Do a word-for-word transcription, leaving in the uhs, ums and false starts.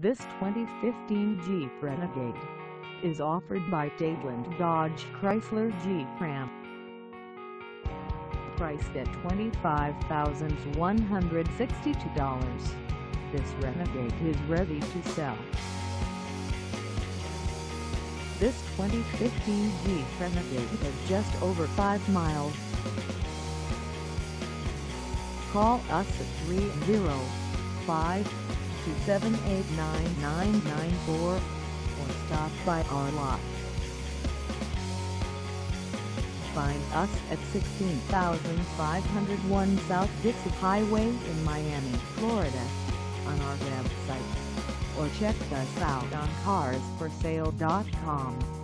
This twenty fifteen Jeep Renegade is offered by Dadeland Dodge Chrysler Jeep Ram. Priced at twenty-five thousand one hundred sixty-two dollars, this Renegade is ready to sell. This twenty fifteen Jeep Renegade has just over five miles. Call us at three oh five, two seven eight, nine nine nine four or stop by our lot. Find us at sixteen thousand five hundred one South Dixie Highway in Miami, Florida, on our website, or check us out on cars for sale dot com.